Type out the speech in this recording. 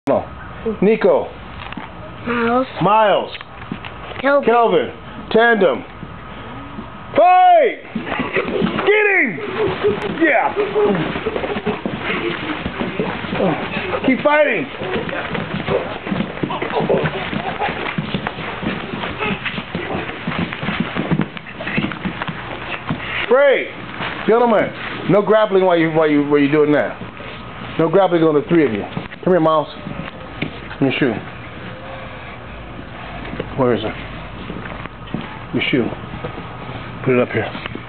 No. Nico. Miles. Kelvin. Tandem. Fight! Get him! Yeah! Keep fighting! Great! Gentlemen, no grappling while you're doing that. No grappling on the three of you. Come here, Miles. Let me shoe. Where is it? Your shoe. Put it up here.